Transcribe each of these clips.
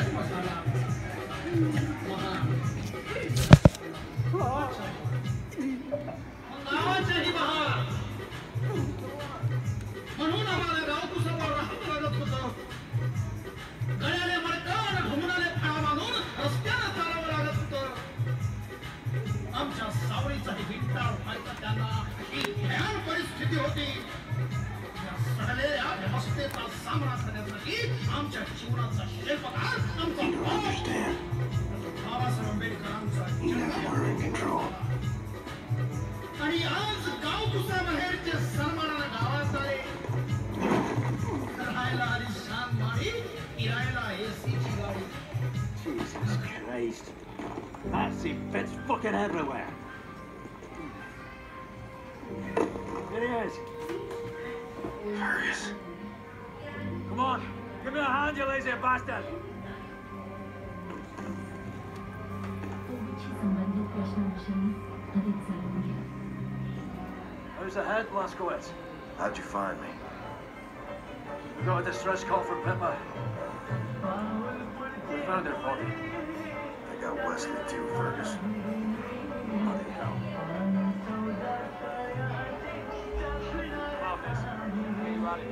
म्हणून आम्हाला गावकुसावर राहत लागत होतं. गळ्याने मडकं घुमणारे फळा मानून रस्त्यानं चालावं लागत होतं. आमच्या सावळीचाही विंटाळ व्हायचा त्यांना ही भयान परिस्थिती होती. या सडलेल्या व्यवस्थेचा सामना करण्यासाठी आमच्या जीवनाचा शिल्पकार आमचा बाबासाहेब आंबेडकरांचा आणि आज गावकुसा बाहेरचे सन्मानानं गावात आले. राहायला आली शान माडी, फिरायला एसीची गाडी. Jesus Christ. That seat fits fucking everywhere. Here he is. Fergus. Come on, give me a hand, you lazy bastard. How's the head, Blaskowitz? How'd you find me? We got a distress call from Pippa. We found her body. I got Wesley too, Fergus. Bloody hell. Obvious. Hey, Roddy.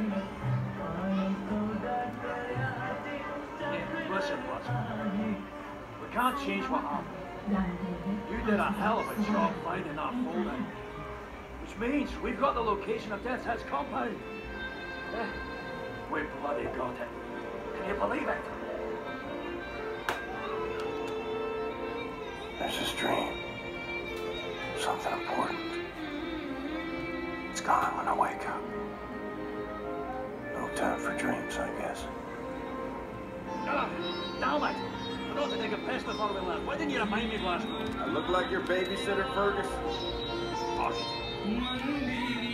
Yeah, listen, Blaskowitz. We can't change what happened. You did a hell of a job finding that folder. Which means we've got the location of Death's Head's compound. Yeah. We bloody got it. Can you believe it? There's this dream. Something important. It's gone when I wake up. No time for dreams, I guess. Ah, damn it! I don't think I could piss before we left. Why didn't you remind me, Glasgow? I look like your babysitter, Fergus? Fuck.